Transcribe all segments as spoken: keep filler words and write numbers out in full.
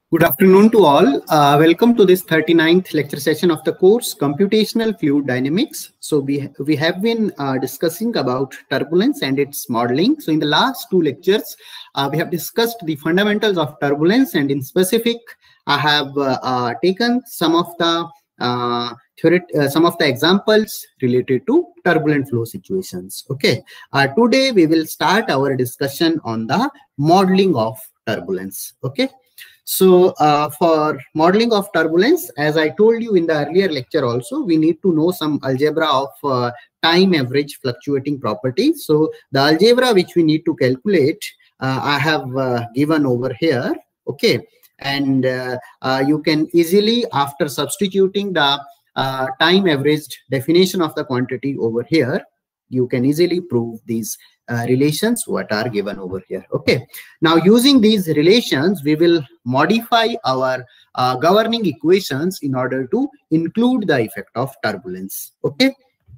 Good afternoon to all. Uh, welcome to this thirty-ninth lecture session of the course Computational Fluid Dynamics. So we, we have been uh, discussing about turbulence and its modeling. So in the last two lectures, uh, we have discussed the fundamentals of turbulence, and in specific, I have uh, uh, taken some of the uh, theory, uh, some of the examples related to turbulent flow situations. Okay. Uh, today we will start our discussion on the modeling of turbulence. Okay. So uh, for modeling of turbulence, as I told you in the earlier lecture also, we need to know some algebra of uh, time average fluctuating properties. So the algebra which we need to calculate, uh, I have uh, given over here. Okay. And uh, uh, you can easily, after substituting the uh, time averaged definition of the quantity over here, you can easily prove these uh, relations what are given over here. Okay. Now using these relations, we will modify our uh, governing equations in order to include the effect of turbulence. Okay.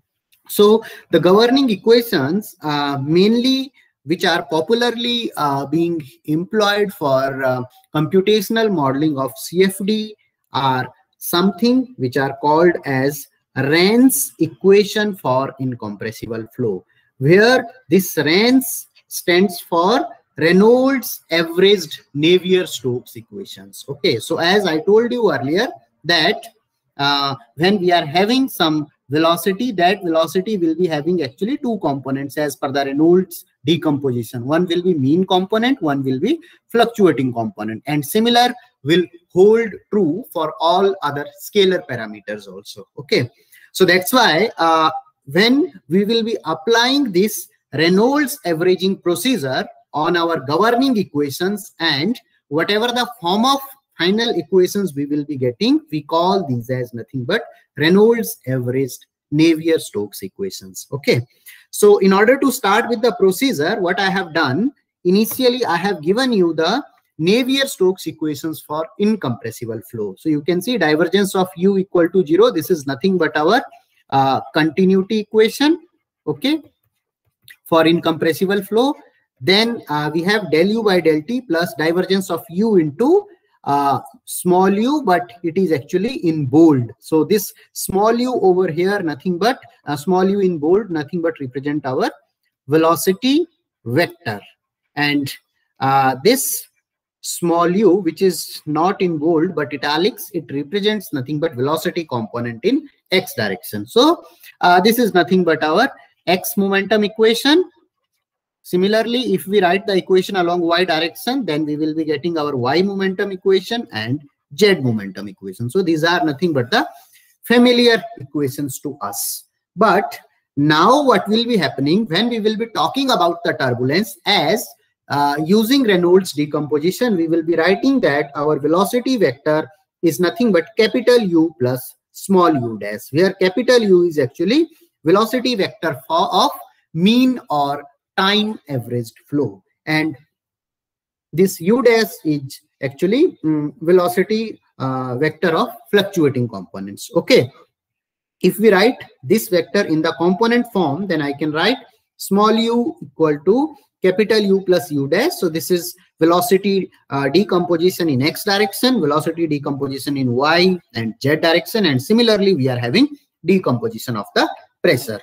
So the governing equations uh, mainly which are popularly uh, being employed for uh, computational modeling of C F D are something which are called as Raines equation for incompressible flow, where this Raines stands for Reynolds averaged Navier-Stokes equations. Okay, so as I told you earlier that uh, when we are having some velocity, that velocity will be having actually two components as per the Reynolds decomposition. One will be mean component, one will be fluctuating component, and similar will hold true for all other scalar parameters also. Okay, so that's why uh, when we will be applying this Reynolds averaging procedure on our governing equations, and whatever the form of final equations we will be getting, we call these as nothing but Reynolds averaged Navier-Stokes equations. Okay, so in order to start with the procedure, what I have done, initially I have given you the Navier-Stokes equations for incompressible flow. So you can see divergence of u equal to zero. This is nothing but our uh, continuity equation. Okay, for incompressible flow. Then uh, we have del u by del t plus divergence of u into uh, small u, but it is actually in bold. So this small u over here, nothing but uh, small u in bold, nothing but represent our velocity vector. And uh, this small u, which is not in bold but italics, it represents nothing but velocity component in x direction. So uh, this is nothing but our x momentum equation. Similarly, if we write the equation along y direction, then we will be getting our y momentum equation and z momentum equation. So these are nothing but the familiar equations to us. But now what will be happening when we will be talking about the turbulence, as uh, using Reynolds decomposition, we will be writing that our velocity vector is nothing but capital U plus small u dash, where capital U is actually velocity vector for, of mean or time averaged flow, and this u dash is actually um, velocity uh, vector of fluctuating components. Okay, if we write this vector in the component form, then I can write small u equal to capital U plus u dash. So this is velocity uh, decomposition in x direction, velocity decomposition in y and z direction, and similarly we are having decomposition of the pressure.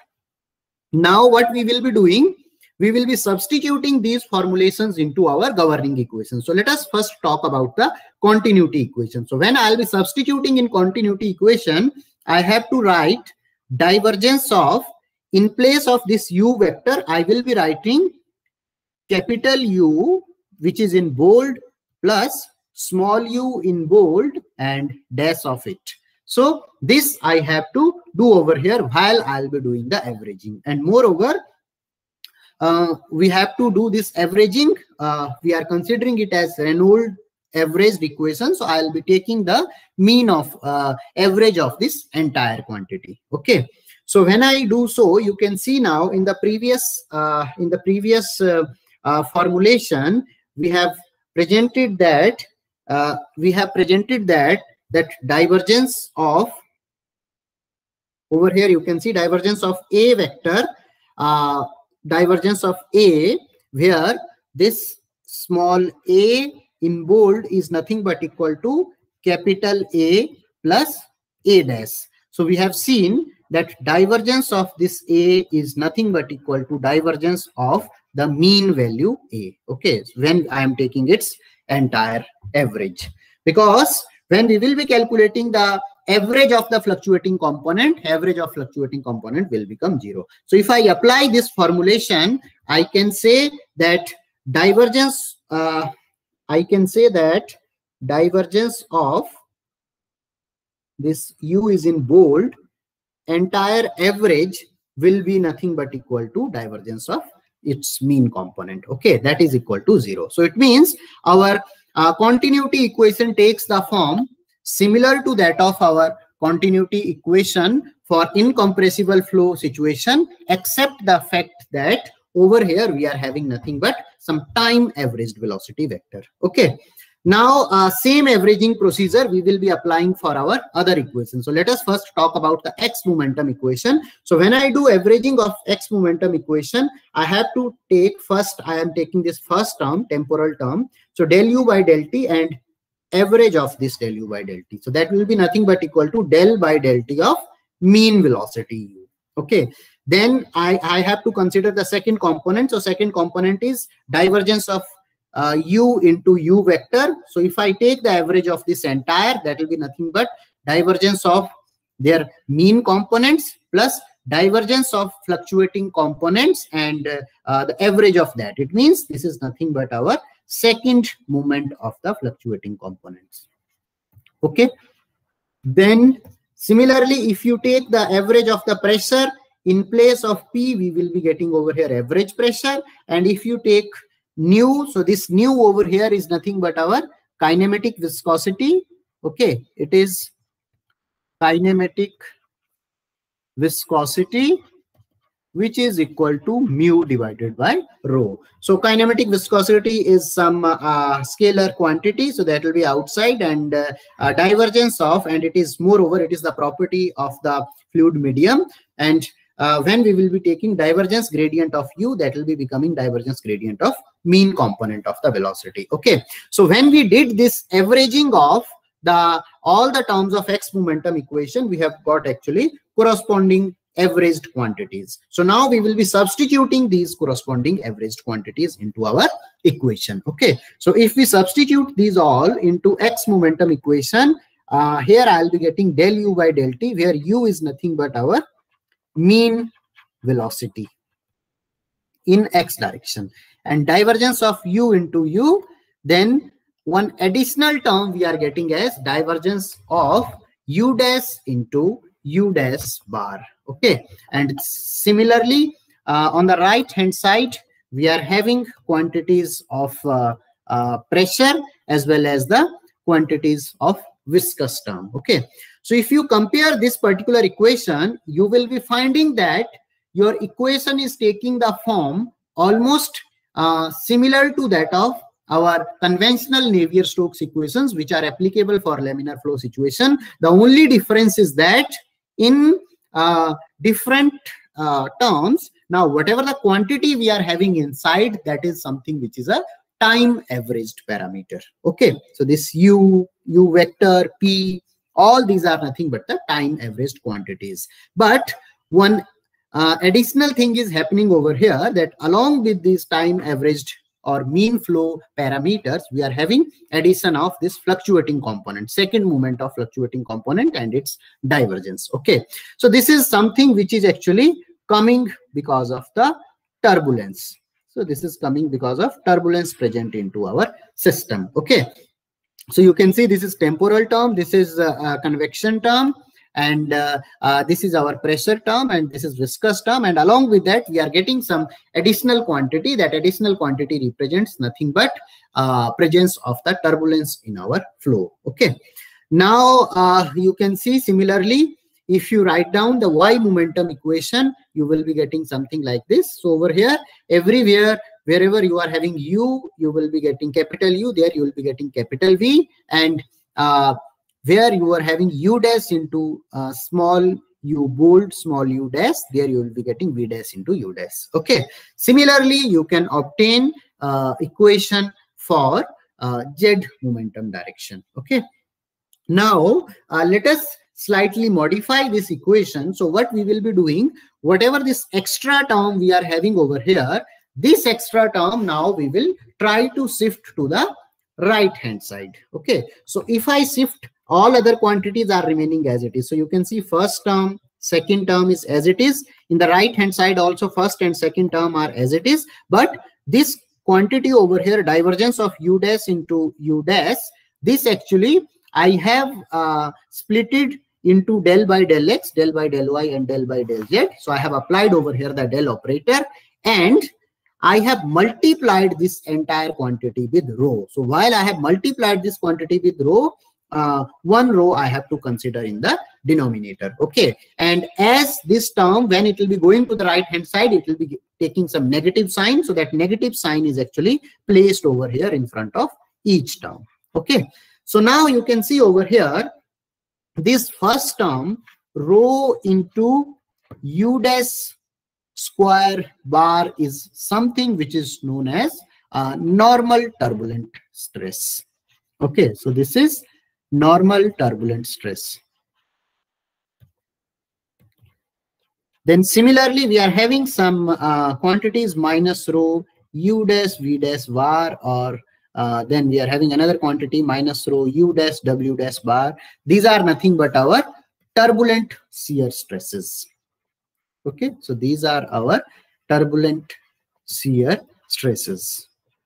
Now what we will be doing, we will be substituting these formulations into our governing equation. So let us first talk about the continuity equation. So when I'll be substituting in continuity equation, I have to write divergence of, in place of this u vector, I will be writing capital U, which is in bold, plus small u in bold and dash of it. So this I have to do over here while I'll be doing the averaging. And moreover, uh, we have to do this averaging. Uh, we are considering it as Reynolds averaged equation. So I'll be taking the mean of uh, average of this entire quantity. Okay. So when I do so, you can see now in the previous uh, in the previous uh, uh, formulation, we have presented that uh, we have presented that that divergence of, over here you can see divergence of a vector, uh, divergence of a, where this small a in bold is nothing but equal to capital A plus A dash. So we have seen that divergence of this A is nothing but equal to divergence of the mean value A. Okay, when I am taking its entire average, because when we will be calculating the average of the fluctuating component, average of fluctuating component will become zero. So if I apply this formulation, I can say that divergence, uh, I can say that divergence of this U is in bold, entire average will be nothing but equal to divergence of its mean component. Okay, that is equal to zero. So it means our uh, continuity equation takes the form similar to that of our continuity equation for incompressible flow situation, except the fact that over here we are having nothing but some time averaged velocity vector. Okay. Now, uh, same averaging procedure we will be applying for our other equation. So let us first talk about the x momentum equation. So when I do averaging of x momentum equation, I have to take first, I am taking this first term, temporal term. So del u by del t and average of this del u by del t. So that will be nothing but equal to del by del t of mean velocity u. Okay. Then I, I have to consider the second component. So second component is divergence of Uh, u into u vector. So if I take the average of this entire, that will be nothing but divergence of their mean components plus divergence of fluctuating components and uh, uh, the average of that. It means this is nothing but our second moment of the fluctuating components. Okay. Then similarly, if you take the average of the pressure, in place of P, we will be getting over here average pressure. And if you take nu, so this nu over here is nothing but our kinematic viscosity. Okay, it is kinematic viscosity, which is equal to mu divided by rho. So kinematic viscosity is some uh, scalar quantity, so that will be outside, and uh, uh, divergence of, and it is moreover, it is the property of the fluid medium. And uh, when we will be taking divergence gradient of u, that will be becoming divergence gradient of mean component of the velocity. Okay, so when we did this averaging of the all the terms of x momentum equation, we have got actually corresponding averaged quantities. So now we will be substituting these corresponding averaged quantities into our equation. Okay, so if we substitute these all into x momentum equation, uh, here I'll be getting del u by del t, where u is nothing but our mean velocity in x direction, and divergence of u into u, then one additional term we are getting as divergence of u dash into u dash bar. Okay, and similarly uh, on the right hand side we are having quantities of uh, uh, pressure as well as the quantities of viscous term. Okay, so if you compare this particular equation, you will be finding that your equation is taking the form almost uh, similar to that of our conventional Navier-Stokes equations, which are applicable for laminar flow situation. The only difference is that in uh, different uh, terms, now whatever the quantity we are having inside, that is something which is a time averaged parameter. Okay, so this u, u vector, p, all these are nothing but the time averaged quantities. But one uh, additional thing is happening over here, that along with these time averaged or mean flow parameters, we are having addition of this fluctuating component, second moment of fluctuating component and its divergence. Okay, so this is something which is actually coming because of the turbulence. So this is coming because of turbulence present into our system. Okay, so you can see this is temporal term, this is a, a convection term, and uh, uh, this is our pressure term, and this is viscous term, and along with that we are getting some additional quantity. That additional quantity represents nothing but uh, presence of the turbulence in our flow. Okay, now uh, you can see similarly, if you write down the y momentum equation, you will be getting something like this. So over here, everywhere wherever you are having u, you will be getting capital U, there you will be getting capital V, and uh, where you are having u dash into uh, small u bold, small u dash, there you will be getting v dash into u dash. Okay, similarly you can obtain uh, equation for uh, Z momentum direction. Okay. Now uh, let us slightly modify this equation. So what we will be doing, whatever this extra term we are having over here, this extra term now we will try to shift to the right hand side. Okay. So if I shift, all other quantities are remaining as it is. So you can see first term, second term is as it is. In the right hand side also first and second term are as it is. But this quantity over here, divergence of u dash into u dash, this actually I have uh, split it into del by del x, del by del y, and del by del z. So I have applied over here the del operator, and I have multiplied this entire quantity with rho. So while I have multiplied this quantity with rho, uh, one rho I have to consider in the denominator. Okay. And as this term, when it will be going to the right hand side, it will be taking some negative sign. So that negative sign is actually placed over here in front of each term. Okay. So now you can see over here, this first term, rho into u dash square bar is something which is known as uh, normal turbulent stress. Okay, so this is normal turbulent stress. Then similarly, we are having some uh, quantities minus rho u dash v dash bar, or uh, then we are having another quantity minus rho u dash w dash bar. These are nothing but our turbulent shear stresses. Okay, so these are our turbulent shear stresses.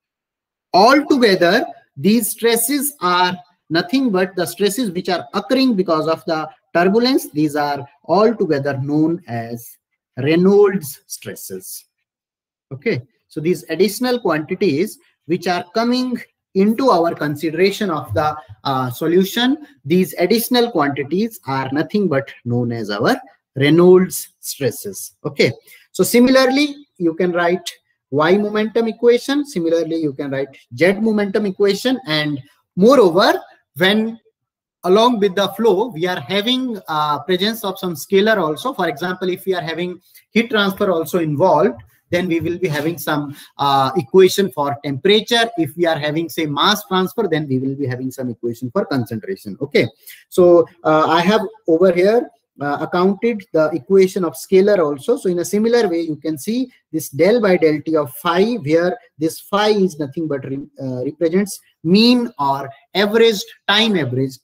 Altogether, these stresses are nothing but the stresses which are occurring because of the turbulence. These are altogether known as Reynolds stresses. Okay, so these additional quantities which are coming into our consideration of the uh, solution, these additional quantities are nothing but known as our Reynolds stresses. Okay, so similarly, you can write Y momentum equation. Similarly, you can write Z momentum equation. And moreover, when along with the flow, we are having uh, presence of some scalar also. For example, if we are having heat transfer also involved, then we will be having some uh, equation for temperature. If we are having, say, mass transfer, then we will be having some equation for concentration. Okay, so uh, I have over here uh, accounted the equation of scalar also. So in a similar way, you can see this del by del T of phi, where this phi is nothing but re, uh, represents mean or averaged, time averaged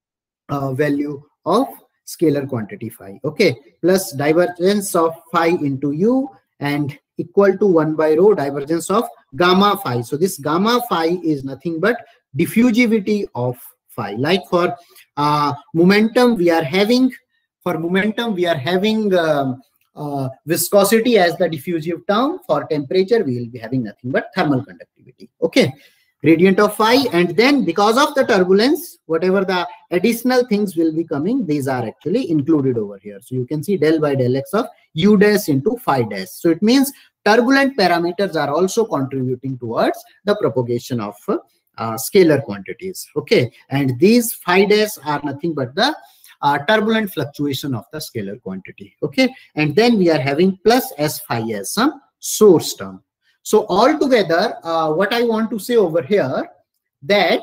uh, value of scalar quantity phi. Okay, plus divergence of phi into u, and equal to one by rho divergence of gamma phi. So this gamma phi is nothing but diffusivity of phi. Like for uh, momentum, we are having for momentum we are having um, uh, viscosity as the diffusive term. For temperature, we will be having nothing but thermal conductivity. Okay, gradient of phi, and then because of the turbulence, whatever the additional things will be coming, these are actually included over here. So you can see del by del x of u dash into phi dash. So it means turbulent parameters are also contributing towards the propagation of uh, uh, scalar quantities. Okay, and these phi dash are nothing but the uh, turbulent fluctuation of the scalar quantity. Okay, and then we are having plus s phi as some source term. So altogether, uh, what I want to say over here, that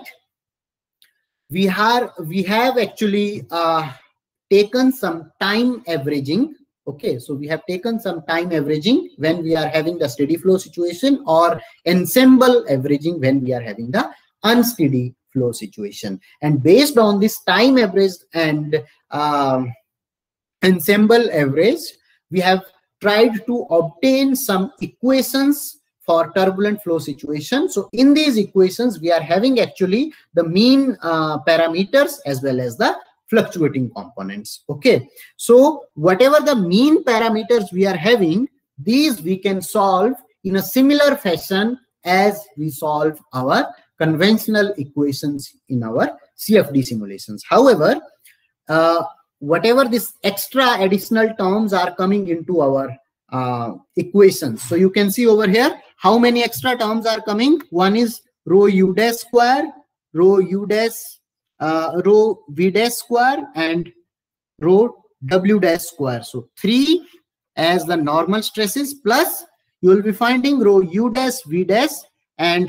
we are we have actually uh, taken some time averaging. Okay, so we have taken some time averaging when we are having the steady flow situation, or ensemble averaging when we are having the unsteady flow situation. And based on this time average and um, ensemble average, we have tried to obtain some equations for turbulent flow situation. So in these equations, we are having actually the mean uh, parameters as well as the fluctuating components. Okay, so whatever the mean parameters we are having, these we can solve in a similar fashion as we solve our conventional equations in our C F D simulations. However, uh, whatever this extra additional terms are coming into our uh, equations. So you can see over here how many extra terms are coming. One is rho u dash square, rho u dash Uh, rho v dash square, and rho w dash square. So three as the normal stresses, plus you will be finding rho u dash v dash and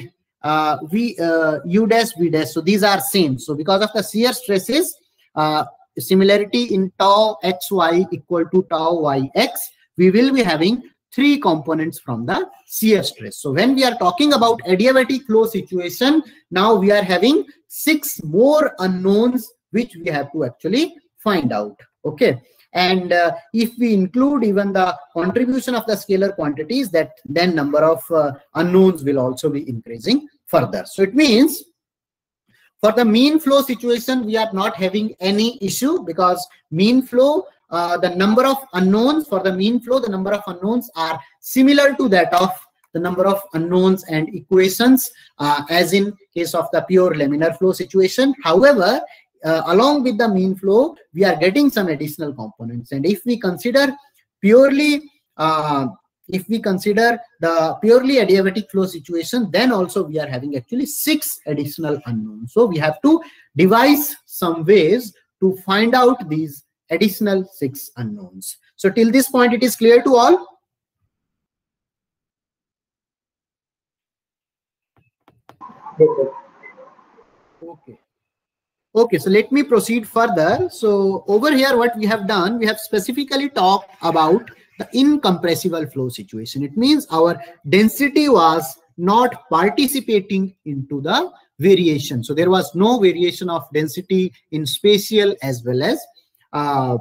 uh, V, uh, U dash, V dash. So these are same. So because of the shear stresses, uh, similarity in tau xy equal to tau yx, we will be having three components from the shear stress. So when we are talking about adiabatic flow situation, now we are having six more unknowns which we have to actually find out. Okay. And uh, if we include even the contribution of the scalar quantities, that then number of uh, unknowns will also be increasing further. So it means for the mean flow situation, we are not having any issue, because mean flow, uh, the number of unknowns for the mean flow, the number of unknowns are similar to that of the number of unknowns and equations uh, as in case of the pure laminar flow situation. However, uh, along with the mean flow, we are getting some additional components. And if we consider purely uh, if we consider the purely adiabatic flow situation, then also we are having actually six additional unknowns. So we have to devise some ways to find out these additional six unknowns. So till this point, it is clear to all? Okay. Okay, so let me proceed further. So over here, what we have done, we have specifically talked about the incompressible flow situation. It means our density was not participating into the variation. So there was no variation of density in spatial as well as uh,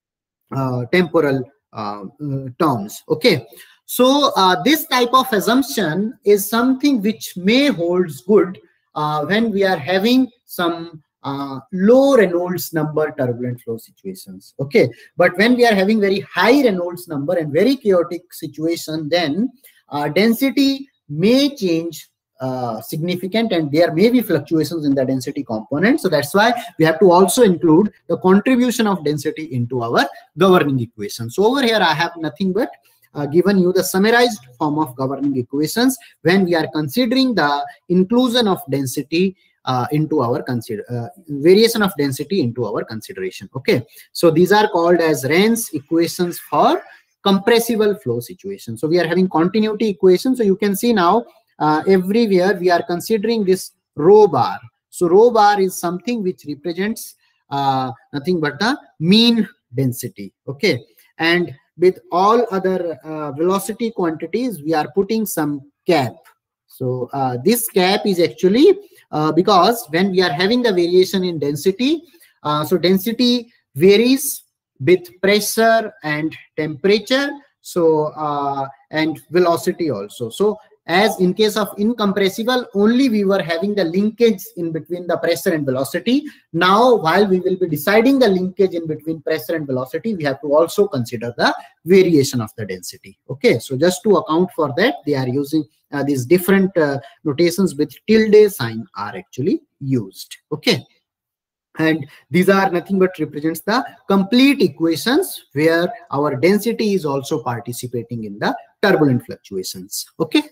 uh, temporal uh, uh, terms. Okay. So uh, this type of assumption is something which may holds good uh, when we are having some uh, low Reynolds number turbulent flow situations. Okay, but when we are having very high Reynolds number and very chaotic situation, then uh, density may change uh, significant, and there may be fluctuations in the density component. So that's why we have to also include the contribution of density into our governing equation. So over here, I have nothing but Uh, given you the summarized form of governing equations when we are considering the inclusion of density uh, into our consider uh, variation of density into our consideration. Okay, so these are called as Rain's equations for compressible flow situation. So we are having continuity equation. So you can see now uh, everywhere we are considering this rho bar. So rho bar is something which represents uh, nothing but the mean density. Okay, and with all other uh, velocity quantities, we are putting some cap. So uh, this cap is actually uh, because when we are having the variation in density, uh, so density varies with pressure and temperature, so uh, and velocity also. So as in case of incompressible, only we were having the linkage in between the pressure and velocity. Now, while we will be deciding the linkage in between pressure and velocity, we have to also consider the variation of the density. Okay, so just to account for that, they are using uh, these different uh, notations with tilde sign are actually used. Okay, and these are nothing but represents the complete equations where our density is also participating in the turbulent fluctuations. Okay.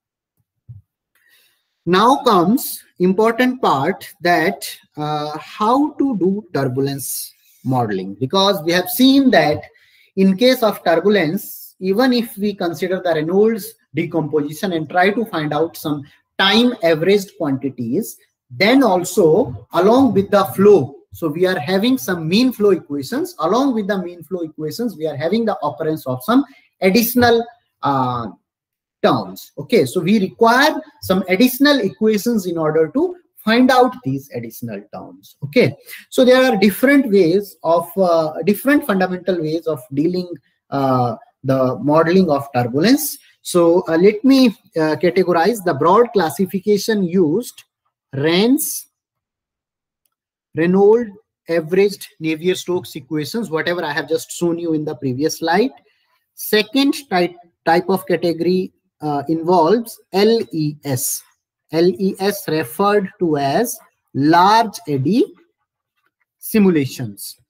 Now comes important part, that uh, how to do turbulence modeling, because we have seen that in case of turbulence, even if we consider the Reynolds decomposition and try to find out some time averaged quantities, then also along with the flow, so we are having some mean flow equations. Along with the mean flow equations, we are having the occurrence of some additional uh, terms. Okay, so we require some additional equations in order to find out these additional terms. Okay, so there are different ways of uh, different fundamental ways of dealing uh, the modeling of turbulence. So uh, let me uh, categorize the broad classification used: Rain's, Reynolds averaged Navier-Stokes equations, whatever I have just shown you in the previous slide. Second type type of category Uh, involves L E S. L E S referred to as large eddy simulations.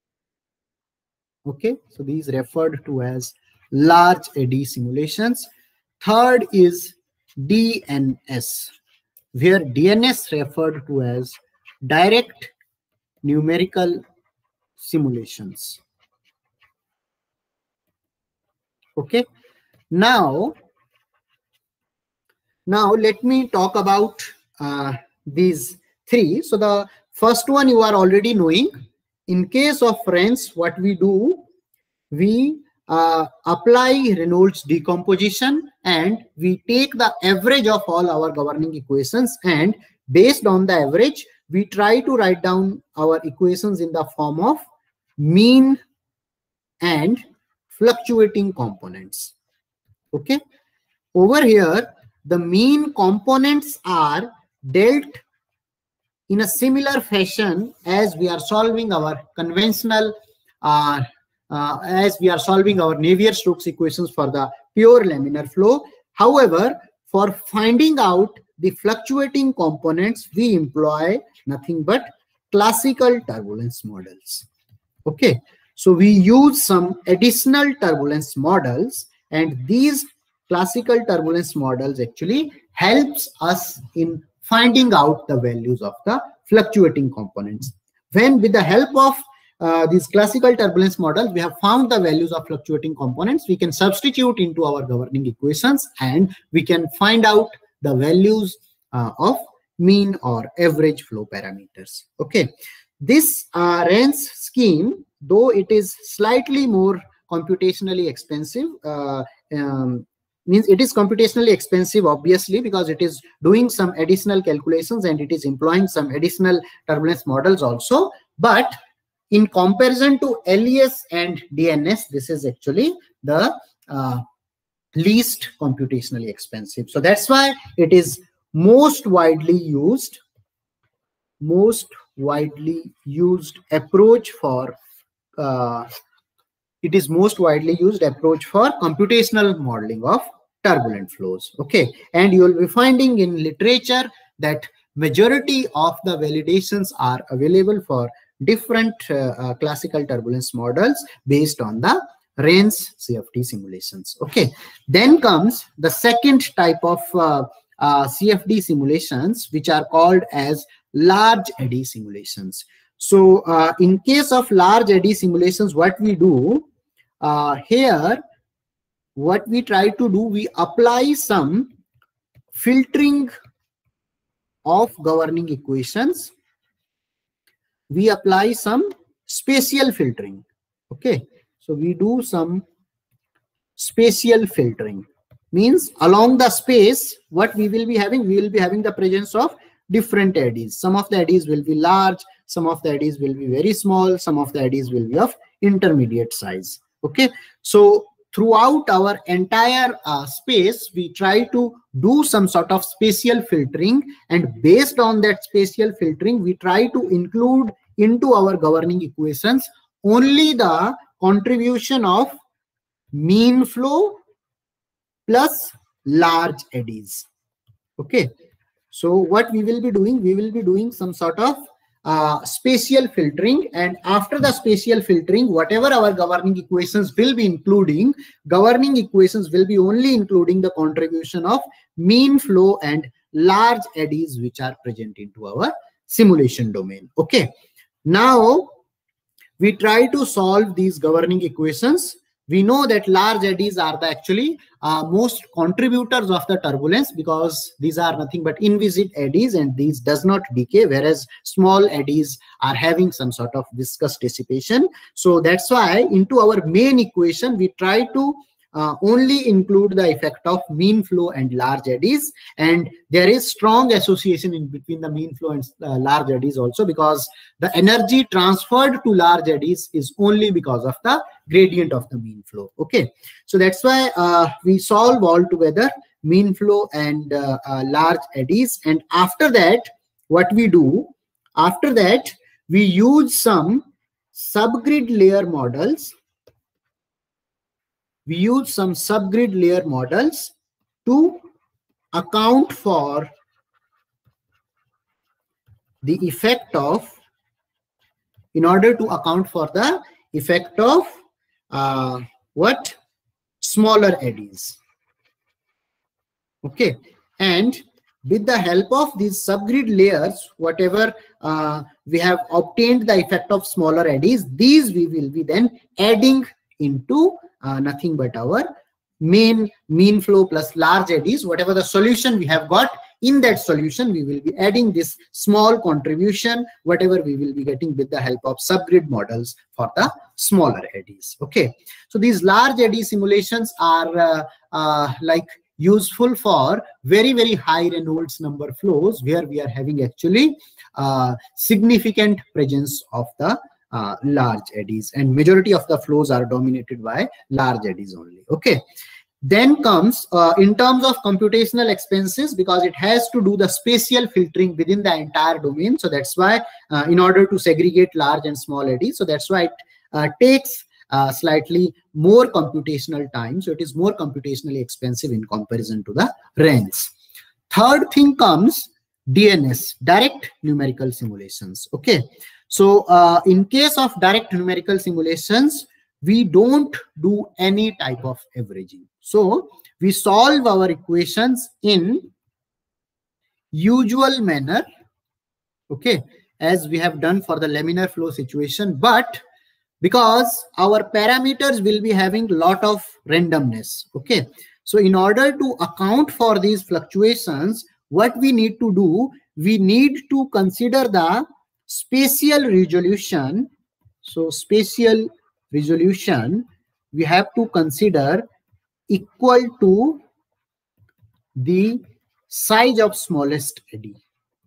Okay, so these referred to as large eddy simulations. Third is D N S, where D N S referred to as direct numerical simulations. Okay, now Now let me talk about uh, these three. So the first one you are already knowing. In case of Renz, what we do, we uh, apply Reynolds decomposition and we take the average of all our governing equations, and based on the average, we try to write down our equations in the form of mean and fluctuating components. Okay. Over here, the mean components are dealt in a similar fashion as we are solving our conventional, uh, uh, as we are solving our Navier-Stokes equations for the pure laminar flow. However, for finding out the fluctuating components, we employ nothing but classical turbulence models. Okay, so we use some additional turbulence models, and these classical turbulence models actually helps us in finding out the values of the fluctuating components. When with the help of uh, these classical turbulence models, we have found the values of fluctuating components, we can substitute into our governing equations and we can find out the values uh, of mean or average flow parameters. Okay, this uh, Renz scheme, though it is slightly more computationally expensive, uh, um, means it is computationally expensive obviously because it is doing some additional calculations and it is employing some additional turbulence models also, but in comparison to L E S and D N S, this is actually the uh, least computationally expensive. So that's why it is most widely used most widely used approach for uh, it is most widely used approach for computational modeling of turbulent flows. Okay, and you will be finding in literature that majority of the validations are available for different uh, uh, classical turbulence models based on the Renz C F D simulations. Okay, then comes the second type of uh, uh, C F D simulations, which are called as large eddy simulations. So uh, in case of large eddy simulations, what we do uh, here, what we try to do, we apply some filtering of governing equations. We apply some spatial filtering. Okay, so we do some spatial filtering. Means along the space, what we will be having, we will be having the presence of different eddies. Some of the eddies will be large, some of the eddies will be very small, some of the eddies will be of intermediate size. Okay, so throughout our entire uh, space, we try to do some sort of spatial filtering, and based on that spatial filtering, we try to include into our governing equations only the contribution of mean flow plus large eddies. Okay, so what we will be doing, we will be doing some sort of uh, spatial filtering, and after the spatial filtering, whatever our governing equations will be including, governing equations will be only including the contribution of mean flow and large eddies which are present into our simulation domain. Okay, now we try to solve these governing equations. We know that large eddies are the actually uh, most contributors of the turbulence, because these are nothing but inviscid eddies and these does not decay, whereas small eddies are having some sort of viscous dissipation. So that's why into our main equation, we try to uh, only include the effect of mean flow and large eddies, and there is strong association in between the mean flow and uh, large eddies also, because the energy transferred to large eddies is only because of the gradient of the mean flow. Okay, so that's why uh, we solve all together mean flow and uh, uh, large eddies, and after that what we do, after that we use some subgrid layer models. We use some subgrid layer models to account for the effect of, in order to account for the effect of uh, what? Smaller eddies. Okay, and with the help of these subgrid layers, whatever uh, we have obtained the effect of smaller eddies, these we will be then adding into uh, nothing but our main mean flow plus large eddies, whatever the solution we have got, in that solution we will be adding this small contribution, whatever we will be getting with the help of subgrid models for the smaller eddies. Okay, so these large eddy simulations are uh, uh, like useful for very very high Reynolds number flows, where we are having actually uh, significant presence of the uh, large eddies, and majority of the flows are dominated by large eddies only. Okay, then comes uh, in terms of computational expenses, because it has to do the spatial filtering within the entire domain. So that's why uh, in order to segregate large and small eddies, so that's why it uh, takes uh, slightly more computational time. So it is more computationally expensive in comparison to the R E N S. Third thing comes D N S, direct numerical simulations. Okay, so uh, in case of direct numerical simulations, we don't do any type of averaging. So we solve our equations in usual manner, okay, as we have done for the laminar flow situation, but because our parameters will be having lot of randomness. Okay, so in order to account for these fluctuations, what we need to do, we need to consider the spatial resolution. So spatial resolution we have to consider equal to the size of smallest eddy.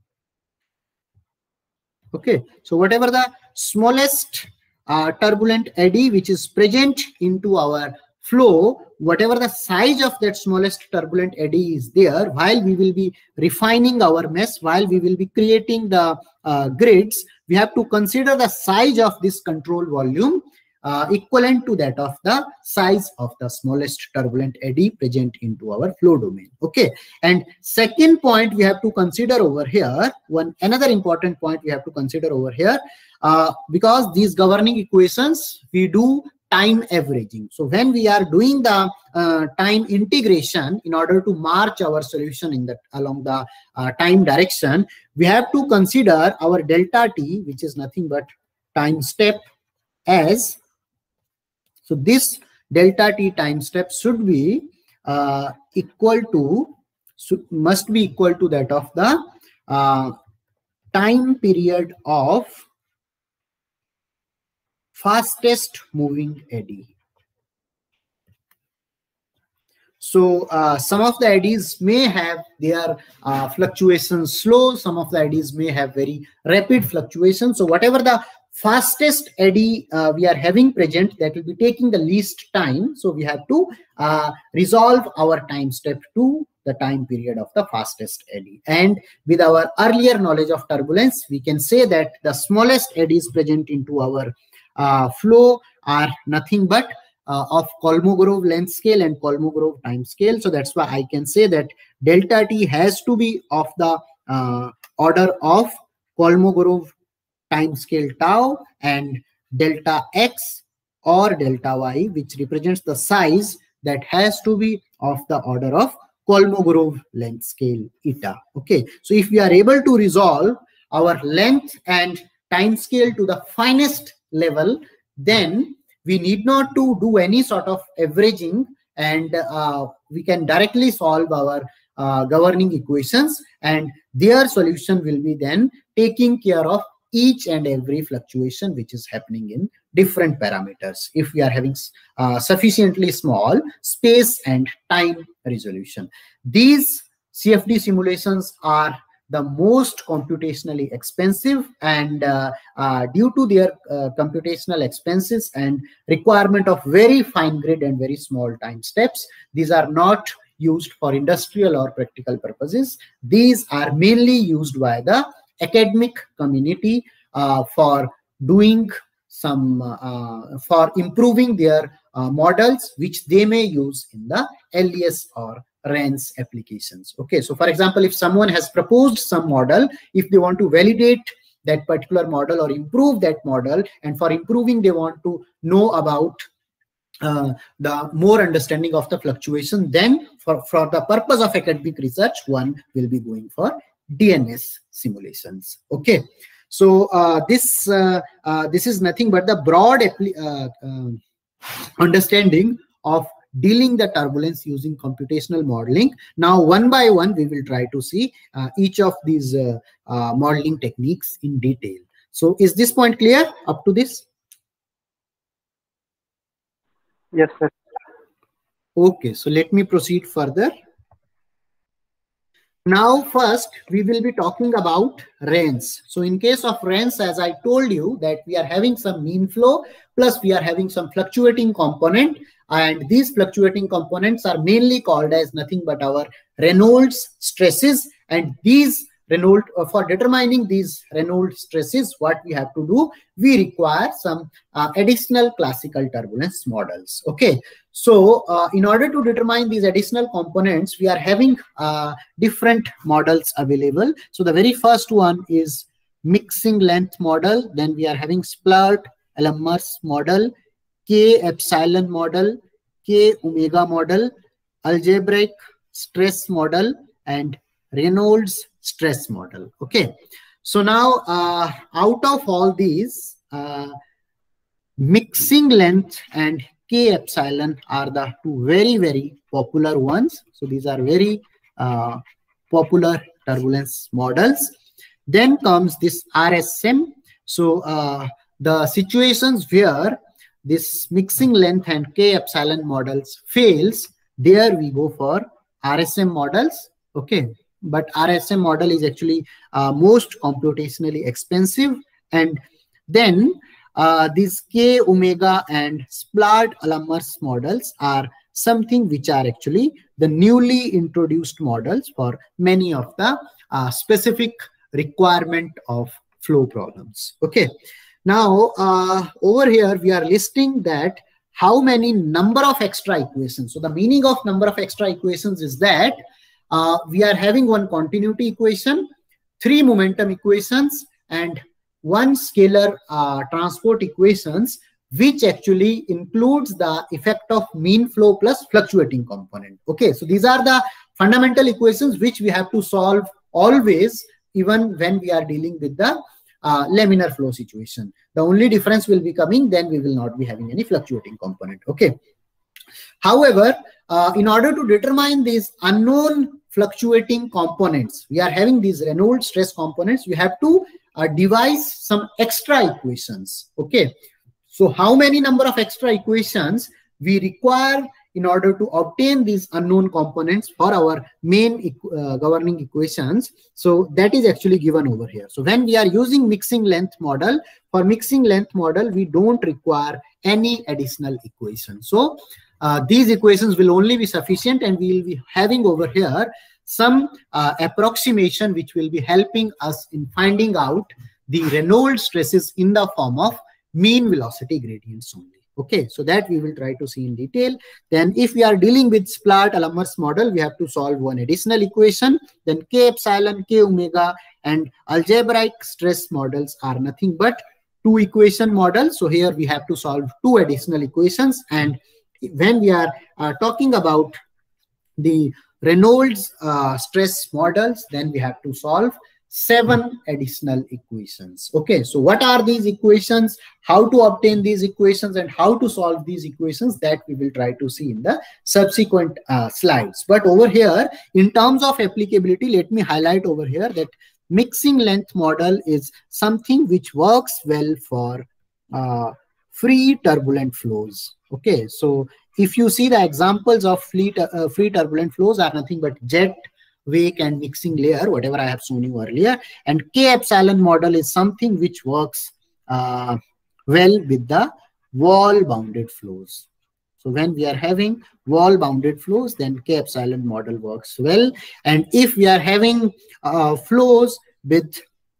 Okay, so whatever the smallest uh, turbulent eddy which is present into our flow, whatever the size of that smallest turbulent eddy is there, while we will be refining our mesh, while we will be creating the uh, grids, we have to consider the size of this control volume uh, equivalent to that of the size of the smallest turbulent eddy present into our flow domain. Okay, and second point we have to consider over here, one another important point we have to consider over here, uh, because these governing equations we do time averaging. So when we are doing the uh, time integration, in order to march our solution in that along the uh, time direction, we have to consider our delta t, which is nothing but time step, as so this delta t time step should be uh, equal to should, must be equal to that of the uh, time period of fastest moving eddy. So uh, some of the eddies may have their uh, fluctuations slow, some of the eddies may have very rapid fluctuations. So whatever the fastest eddy uh, we are having present, that will be taking the least time. So we have to uh, resolve our time step to the time period of the fastest eddy. And with our earlier knowledge of turbulence, we can say that the smallest eddies present into our Uh, flow are nothing but uh, of Kolmogorov length scale and Kolmogorov time scale. So that's why I can say that delta t has to be of the uh, order of Kolmogorov time scale tau, and delta x or delta y, which represents the size, that has to be of the order of Kolmogorov length scale eta. Okay, so if we are able to resolve our length and time scale to the finest level, then we need not to do any sort of averaging, and uh, we can directly solve our uh, governing equations, and their solution will be then taking care of each and every fluctuation which is happening in different parameters, if we are having uh, sufficiently small space and time resolution. These C F D simulations are the most computationally expensive, and uh, uh, due to their uh, computational expenses and requirement of very fine grid and very small time steps, these are not used for industrial or practical purposes. These are mainly used by the academic community uh, for doing some uh, for improving their uh, models, which they may use in the L E S or R E N S applications. Okay, so for example, if someone has proposed some model, if they want to validate that particular model or improve that model, and for improving they want to know about uh, the more understanding of the fluctuation, then for, for the purpose of academic research, one will be going for D N S simulations. Okay, so uh, this uh, uh, this is nothing but the broad uh, uh, understanding of dealing the turbulence using computational modeling. Now, one by one, we will try to see uh, each of these uh, uh, modeling techniques in detail. So is this point clear up to this? Yes, sir. Okay, so let me proceed further. Now, first, we will be talking about rains. So in case of rains, as I told you, that we are having some mean flow, plus we are having some fluctuating component. And these fluctuating components are mainly called as nothing but our Reynolds stresses. And these Reynolds, uh, for determining these Reynolds stresses, what we have to do, we require some uh, additional classical turbulence models. Okay. So uh, in order to determine these additional components, we are having uh, different models available. So the very first one is mixing length model. Then we are having Splurt-Elmers model, K epsilon model, K omega model, algebraic stress model, and Reynolds stress model. Okay. So now uh, out of all these, uh, mixing length and K epsilon are the two very, very popular ones. So these are very uh, popular turbulence models. Then comes this R S M. So uh, the situations where this mixing length and K epsilon models fails, there we go for R S M models. Okay. But R S M model is actually uh, most computationally expensive. And then uh, these K omega and Splurt-Elmers models are something which are actually the newly introduced models for many of the uh, specific requirement of flow problems. Okay. Now, uh, over here, we are listing that how many number of extra equations. So the meaning of number of extra equations is that Uh, we are having one continuity equation, three momentum equations, and one scalar uh, transport equations, which actually includes the effect of mean flow plus fluctuating component. Okay, so these are the fundamental equations which we have to solve always, even when we are dealing with the uh, laminar flow situation. The only difference will be coming, then we will not be having any fluctuating component. Okay. However, uh, in order to determine these unknown fluctuating components, we are having these Reynolds stress components, we have to uh, devise some extra equations. Okay. So how many number of extra equations we require in order to obtain these unknown components for our main uh, governing equations? So that is actually given over here. So when we are using mixing length model, for mixing length model, we don't require any additional equation. So Uh, these equations will only be sufficient, and we will be having over here some uh, approximation which will be helping us in finding out the Reynolds stresses in the form of mean velocity gradients only. Okay, so that we will try to see in detail. Then if we are dealing with Splurt-Elmers model, we have to solve one additional equation. Then K epsilon, K omega, and algebraic stress models are nothing but two equation models. So here we have to solve two additional equations, and when we are uh, talking about the Reynolds uh, stress models, then we have to solve seven additional equations. Okay, so what are these equations, how to obtain these equations, and how to solve these equations, that we will try to see in the subsequent uh, slides. But over here, in terms of applicability, let me highlight over here that mixing length model is something which works well for uh, free turbulent flows. Okay, so if you see the examples of free, uh, free turbulent flows are nothing but jet, wake, and mixing layer, whatever I have shown you earlier. And K epsilon model is something which works uh, well with the wall bounded flows. So when we are having wall bounded flows, then K epsilon model works well. And if we are having uh, flows with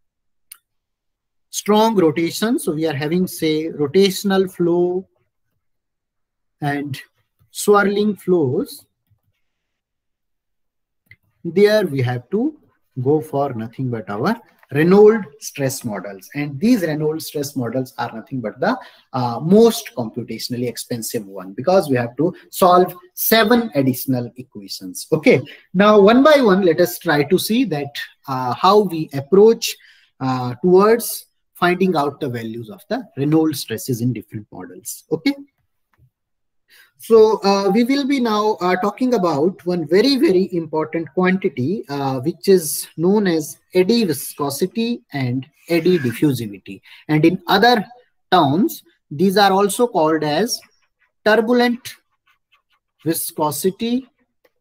strong rotation, so we are having, say, rotational flow and swirling flows, there we have to go for nothing but our Reynolds stress models. And these Reynolds stress models are nothing but the uh, most computationally expensive one, because we have to solve seven additional equations. Okay, now one by one, let us try to see that uh, how we approach uh, towards finding out the values of the Reynolds stresses in different models. Okay. So uh, we will be now uh, talking about one very, very important quantity, uh, which is known as eddy viscosity and eddy diffusivity. And in other terms, these are also called as turbulent viscosity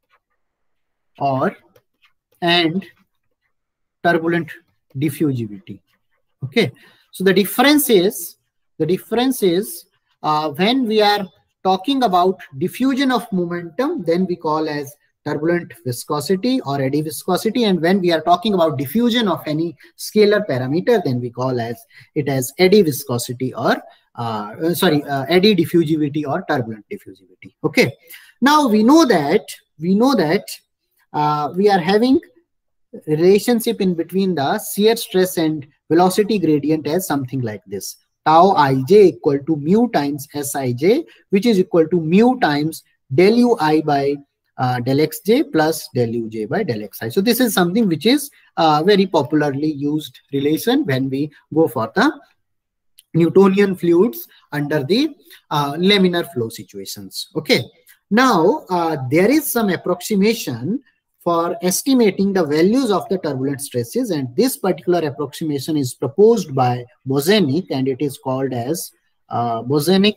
or and turbulent diffusivity. Okay, so the difference is the difference is uh, when we are talking about diffusion of momentum, then we call as turbulent viscosity or eddy viscosity, and when we are talking about diffusion of any scalar parameter, then we call as it as eddy viscosity or uh, sorry uh, eddy diffusivity or turbulent diffusivity. Okay, now we know that we know that uh, we are having relationship in between the shear stress and velocity gradient as something like this: tau ij equal to mu times sij, which is equal to mu times del ui by uh, del xj plus del uj by del xi. So this is something which is uh, very popularly used relation when we go for the Newtonian fluids under the uh, laminar flow situations. Okay, now uh, there is some approximation for estimating the values of the turbulent stresses, and this particular approximation is proposed by Bozenic, and it is called as uh, Bozenic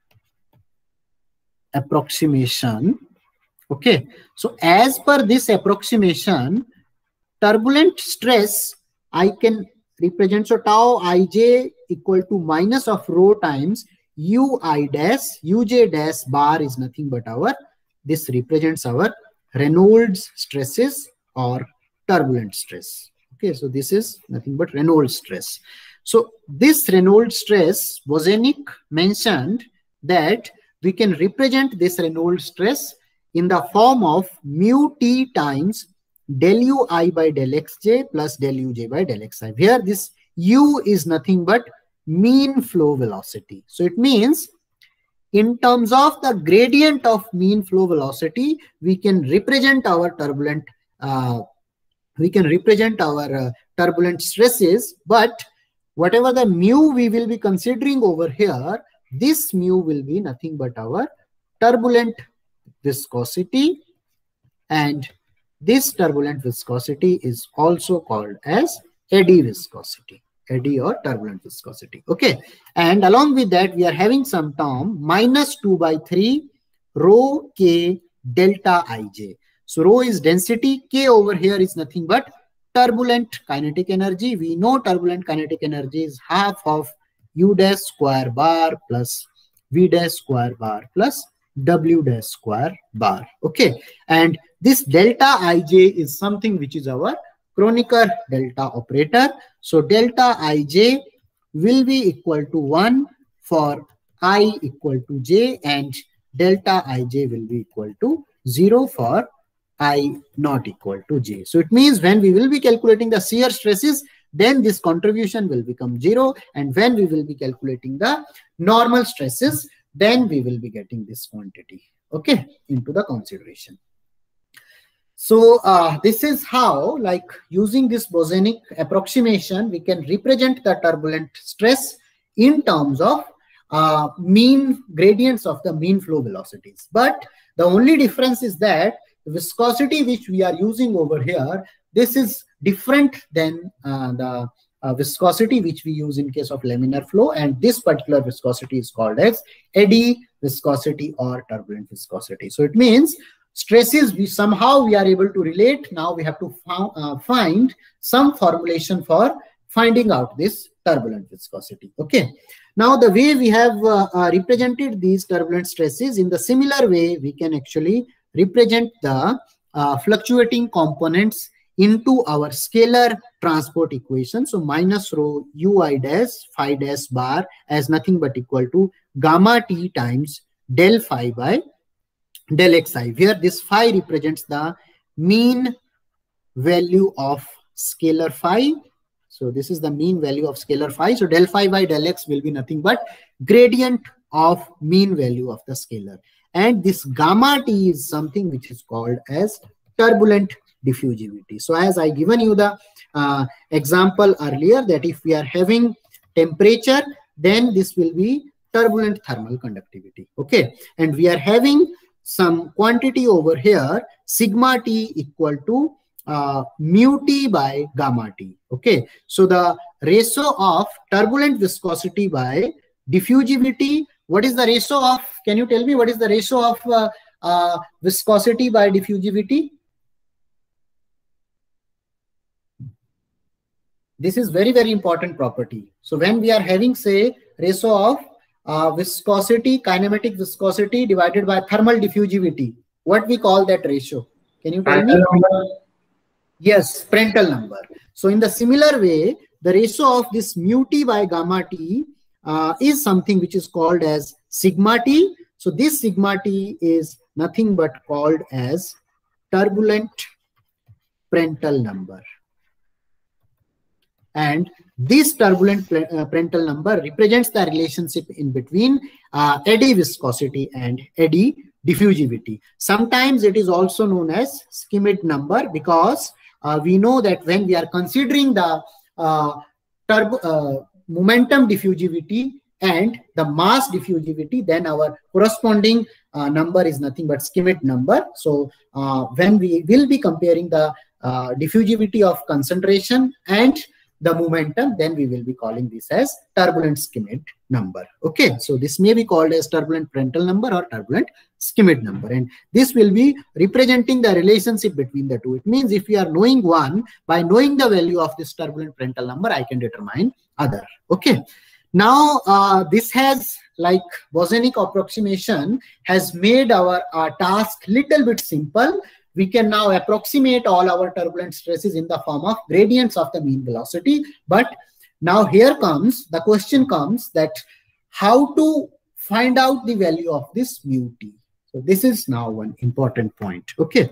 approximation. Okay, so as per this approximation, turbulent stress I can represent, so tau ij equal to minus of rho times ui dash, uj dash bar is nothing but our, this represents our Reynolds stresses or turbulent stress. Okay, so this is nothing but Reynolds stress. So this Reynolds stress, Bozenic mentioned that we can represent this Reynolds stress in the form of mu t times del ui by del xj plus del uj by del xi, where this u is nothing but mean flow velocity. So it means in terms of the gradient of mean flow velocity, we can represent our turbulent uh, we can represent our uh, turbulent stresses, but whatever the mu we will be considering over here, this mu will be nothing but our turbulent viscosity, and this turbulent viscosity is also called as eddy viscosity. Eddy or turbulent viscosity. Okay, and along with that we are having some term minus two by three rho k delta ij. So rho is density, k over here is nothing but turbulent kinetic energy. We know turbulent kinetic energy is half of u dash square bar plus v dash square bar plus w dash square bar. Okay, and this delta ij is something which is our Kronecker delta operator. So delta ij will be equal to one for I equal to j, and delta ij will be equal to zero for I not equal to j. So it means when we will be calculating the shear stresses, then this contribution will become zero, and when we will be calculating the normal stresses, then we will be getting this quantity, okay, into the consideration. So uh, this is how, like using this Bozenic approximation, we can represent the turbulent stress in terms of uh, mean gradients of the mean flow velocities. But the only difference is that the viscosity which we are using over here, this is different than uh, the uh, viscosity which we use in case of laminar flow, and this particular viscosity is called as eddy viscosity or turbulent viscosity. So it means stresses we somehow we are able to relate. Now we have to uh, find some formulation for finding out this turbulent viscosity. Okay, now the way we have uh, uh, represented these turbulent stresses, in the similar way we can actually represent the uh, fluctuating components into our scalar transport equation. So minus rho ui dash phi dash bar as nothing but equal to gamma t times del phi by del xi, where this phi represents the mean value of scalar phi. So this is the mean value of scalar phi. So del phi by del x will be nothing but gradient of mean value of the scalar. And this gamma t is something which is called as turbulent diffusivity. So as I given you the uh, example earlier, that if we are having temperature, then this will be turbulent thermal conductivity. Okay, and we are having some quantity over here, sigma T equal to uh, mu T by gamma T. Okay, so the ratio of turbulent viscosity by diffusivity, what is the ratio of, can you tell me what is the ratio of uh, uh, viscosity by diffusivity? This is very, very important property. So when we are having, say, ratio of uh, viscosity, kinematic viscosity divided by thermal diffusivity, what we call that ratio? Can you tell me? Yes, Prandtl number. So in the similar way, the ratio of this mu T by gamma T uh, is something which is called as sigma T. So this sigma T is nothing but called as turbulent Prandtl number. And this turbulent uh, Prandtl number represents the relationship in between uh, eddy viscosity and eddy diffusivity. Sometimes it is also known as Schmidt number, because uh, we know that when we are considering the uh, turbo, uh, momentum diffusivity and the mass diffusivity, then our corresponding uh, number is nothing but Schmidt number. So uh, when we will be comparing the uh, diffusivity of concentration and the momentum, then we will be calling this as turbulent Schmidt number. Okay, so this may be called as turbulent Prandtl number or turbulent Schmidt number, and this will be representing the relationship between the two. It means if we are knowing one, by knowing the value of this turbulent Prandtl number, I can determine other. Okay, now uh, this has, like Boseniuk approximation has made our uh, task little bit simple. We can now approximate all our turbulent stresses in the form of gradients of the mean velocity. But now here comes, the question comes that how to find out the value of this mu T. So this is now one important point. Okay.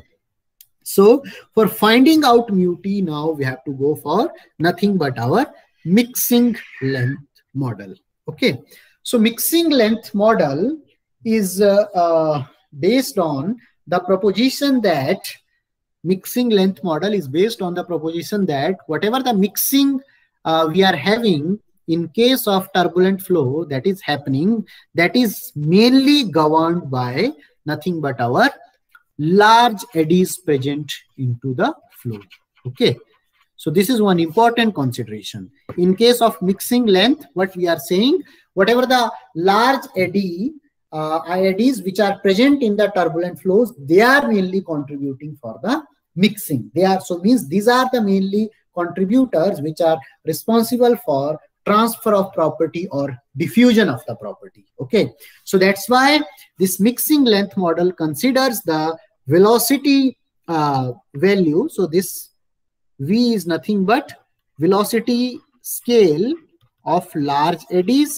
So for finding out mu T, now we have to go for nothing but our mixing length model. Okay. So mixing length model is uh, uh, based on the proposition that mixing length model is based on the proposition that whatever the mixing uh, we are having in case of turbulent flow that is happening, that is mainly governed by nothing but our large eddies present into the flow. Okay, so this is one important consideration. In case of mixing length, what we are saying, whatever the large eddy Uh, eddies which are present in the turbulent flows, they are mainly contributing for the mixing. They are, so means these are the mainly contributors which are responsible for transfer of property or diffusion of the property. Okay, so that's why this mixing length model considers the velocity uh, value. So this V is nothing but velocity scale of large eddies,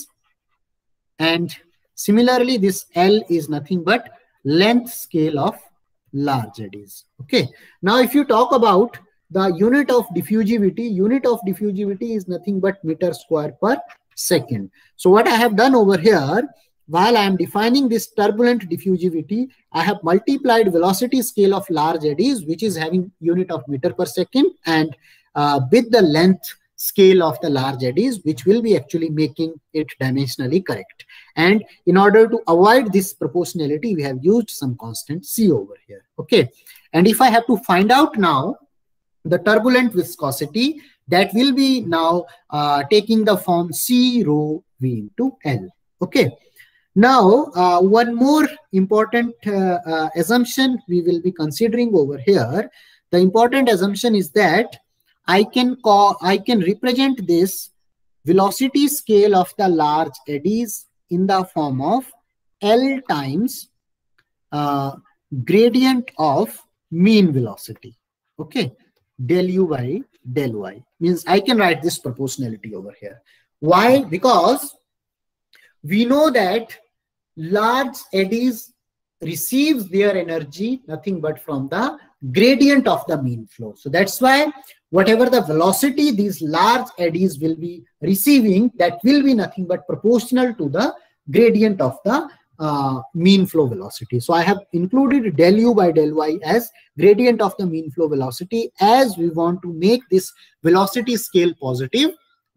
and similarly, this L is nothing but length scale of large eddies. Okay. Now, if you talk about the unit of diffusivity, unit of diffusivity is nothing but meter square per second. So what I have done over here, while I am defining this turbulent diffusivity, I have multiplied velocity scale of large eddies, which is having unit of meter per second, and uh, with the length scale of the large eddies, which will be actually making it dimensionally correct. And in order to avoid this proportionality, we have used some constant C over here. Okay. And if I have to find out now the turbulent viscosity, that will be now uh, taking the form C rho V into L. Okay. Now, uh, one more important uh, uh, assumption we will be considering over here. The important assumption is that I can call, I can represent this velocity scale of the large eddies in the form of L times uh, gradient of mean velocity. Okay, del U by del Y means I can write this proportionality over here. Why? Because we know that large eddies receives their energy nothing but from the gradient of the mean flow. So that's why whatever the velocity these large eddies will be receiving, that will be nothing but proportional to the gradient of the uh, mean flow velocity. So I have included del U by del Y as gradient of the mean flow velocity, as we want to make this velocity scale positive.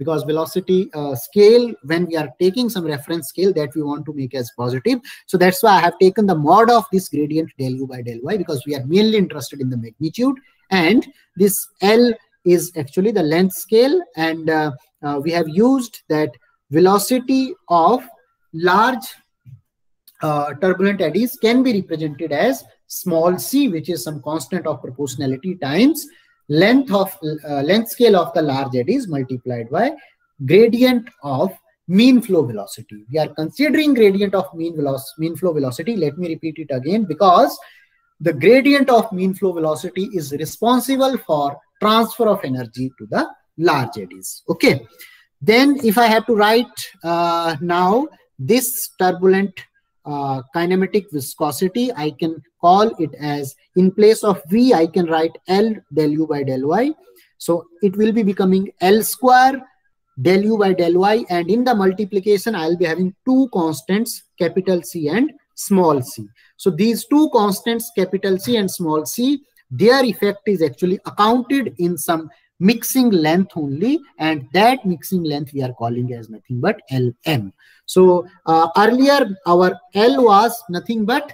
because velocity uh, scale, when we are taking some reference scale, that we want to make as positive. So that's why I have taken the mod of this gradient del u by del y, because we are mainly interested in the magnitude, and this L is actually the length scale, and uh, uh, we have used that velocity of large uh, turbulent eddies can be represented as small c, which is some constant of proportionality, times length of uh, length scale of the large eddies multiplied by gradient of mean flow velocity. We are considering gradient of mean velocity, mean flow velocity. Let me repeat it again, because the gradient of mean flow velocity is responsible for transfer of energy to the large eddies. Okay. Then if I have to write uh, now this turbulent uh, kinematic viscosity, I can call it as, in place of V, I can write L del U by del Y. So it will be becoming L square del U by del Y, and in the multiplication, I'll be having two constants, capital C and small c. So these two constants, capital C and small c, their effect is actually accounted in some mixing length only, and that mixing length we are calling as nothing but L M. So uh, earlier our L was nothing but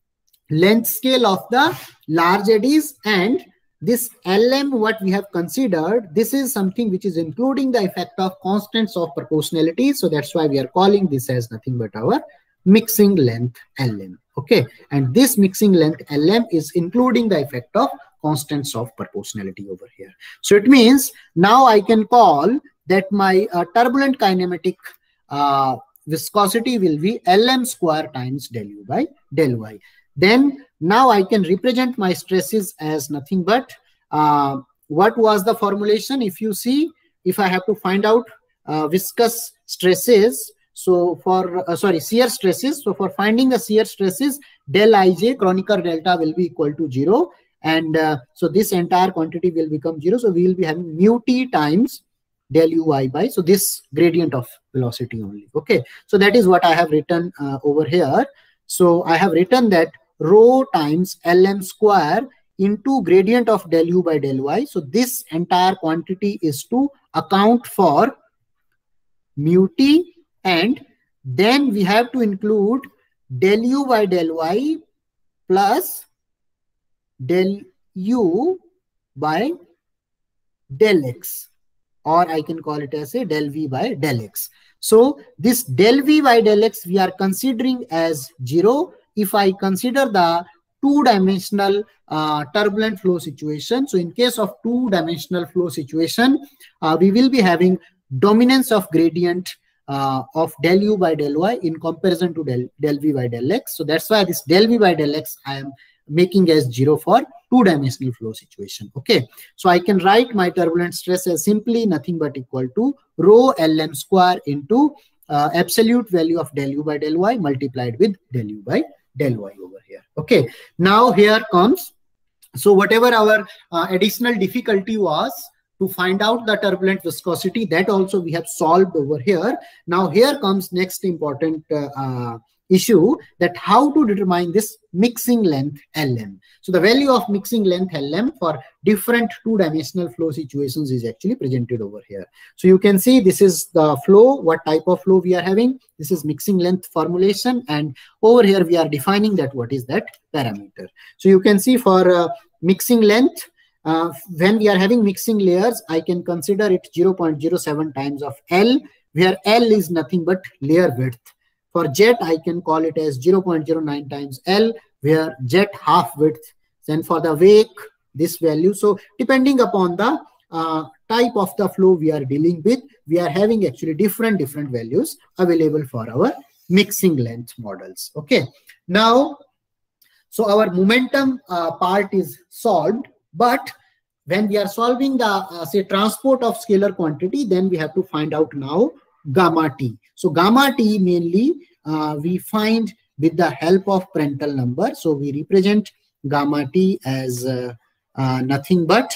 length scale of the large eddies, and this L M what we have considered, this is something which is including the effect of constants of proportionality. So that's why we are calling this as nothing but our mixing length L M. Okay, and this mixing length L M is including the effect of constants of proportionality over here. So it means now I can call that my uh, turbulent kinematic uh, viscosity will be L M square times del U by del Y. Then now I can represent my stresses as nothing but uh, what was the formulation? If you see, if I have to find out uh, viscous stresses, so for uh, sorry shear stresses, so for finding the shear stresses, del ij Kronecker delta will be equal to zero, and uh, so this entire quantity will become zero. So we will be having mu t times del ui by, so this gradient of velocity only. Okay, so that is what I have written uh, over here. So I have written that rho times Lm square into gradient of del u by del y. So this entire quantity is to account for mu t, and then we have to include del u by del y plus del u by del x, or I can call it as a del v by del x. So this del v by del x we are considering as zero if I consider the two-dimensional uh, turbulent flow situation. So in case of two-dimensional flow situation, uh, we will be having dominance of gradient uh, of del u by del y in comparison to del, del v by del x. So that's why this del v by del x I am making as zero for two-dimensional flow situation. Okay, so I can write my turbulent stress as simply nothing but equal to rho Lm square into uh, absolute value of del u by del y multiplied with del u by del y over here. Okay, now here comes, so whatever our uh, additional difficulty was to find out the turbulent viscosity, that also we have solved over here. Now here comes next important uh, uh, issue, that how to determine this mixing length Lm. So the value of mixing length Lm for different two-dimensional flow situations is actually presented over here. So you can see this is the flow, what type of flow we are having. This is mixing length formulation, and over here we are defining that what is that parameter. So you can see for uh, mixing length, uh, when we are having mixing layers, I can consider it zero point zero seven times of L, where L is nothing but layer width. For jet, I can call it as zero point zero nine times L, where jet half width. Then for the wake, this value. So depending upon the uh, type of the flow we are dealing with, we are having actually different, different values available for our mixing length models. Okay. Now, so our momentum uh, part is solved, but when we are solving the, uh, say, transport of scalar quantity, then we have to find out now gamma t. So gamma t mainly uh, we find with the help of Prandtl number. So we represent gamma t as uh, uh, nothing but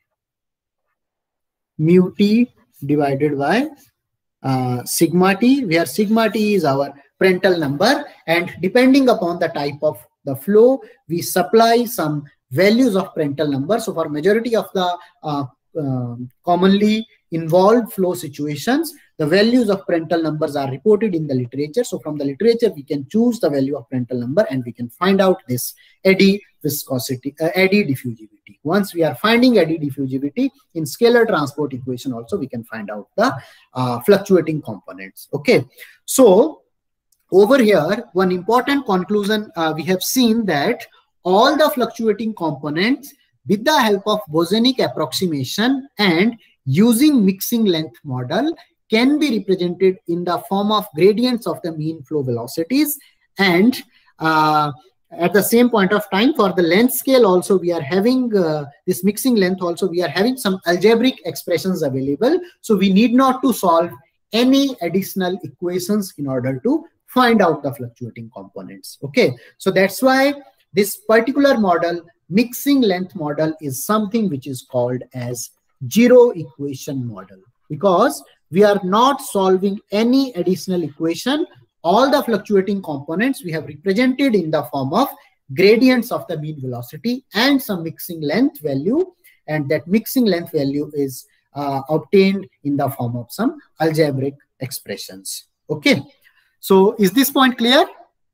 mu t divided by uh, sigma t, where sigma t is our Prandtl number, and depending upon the type of the flow, we supply some values of Prandtl number. So for majority of the uh, uh, commonly involved flow situations, the values of Prandtl numbers are reported in the literature. So from the literature, we can choose the value of Prandtl number and we can find out this eddy viscosity, uh, eddy diffusivity. Once we are finding eddy diffusivity in scalar transport equation also, we can find out the uh, fluctuating components. Okay, so over here, one important conclusion uh, we have seen that all the fluctuating components with the help of bosonic approximation and using mixing length model can be represented in the form of gradients of the mean flow velocities. And uh, at the same point of time, for the length scale also, we are having uh, this mixing length also, we are having some algebraic expressions available. So we need not to solve any additional equations in order to find out the fluctuating components. Okay, so that's why this particular model, mixing length model, is something which is called as zero equation model, because we are not solving any additional equation. All the fluctuating components we have represented in the form of gradients of the mean velocity and some mixing length value, and that mixing length value is uh, obtained in the form of some algebraic expressions. Okay, so is this point clear?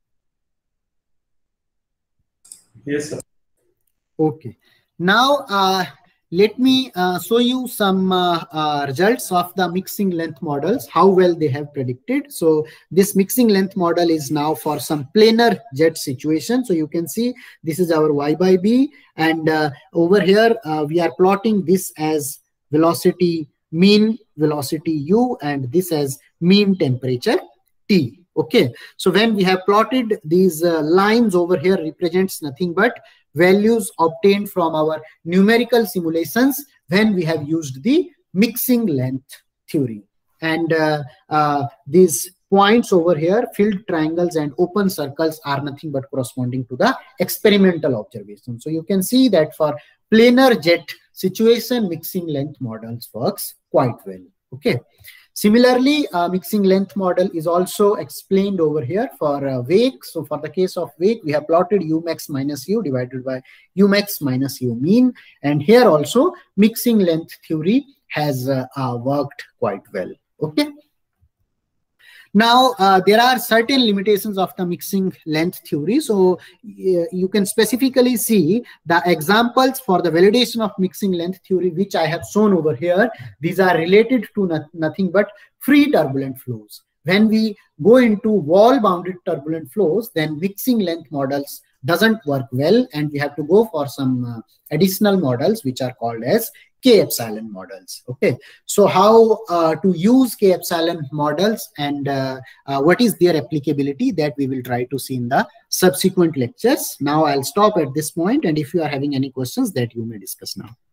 Yes, sir. Okay, now uh, let me uh, show you some uh, uh, results of the mixing length models, how well they have predicted. So this mixing length model is now for some planar jet situation. So you can see this is our Y by B, and uh, over here uh, we are plotting this as velocity, mean velocity U, and this as mean temperature T. Okay, so when we have plotted these uh, lines over here represents nothing but values obtained from our numerical simulations when we have used the mixing length theory. And uh, uh, these points over here, filled triangles and open circles, are nothing but corresponding to the experimental observation. So you can see that for planar jet situation, mixing length models works quite well. Okay. Similarly, uh, mixing length model is also explained over here for uh, wake. So for the case of wake, we have plotted U max minus U divided by U max minus U mean. And here also mixing length theory has uh, uh, worked quite well. Okay. Now, uh, there are certain limitations of the mixing length theory. So uh, you can specifically see the examples for the validation of mixing length theory, which I have shown over here. These are related to not, nothing but free turbulent flows. When we go into wall bounded turbulent flows, then mixing length models doesn't work well, and we have to go for some uh, additional models which are called as K epsilon models. Okay, so how uh, to use K epsilon models and uh, uh, what is their applicability, that we will try to see in the subsequent lectures. Now I'll stop at this point, and if you are having any questions, that you may discuss now.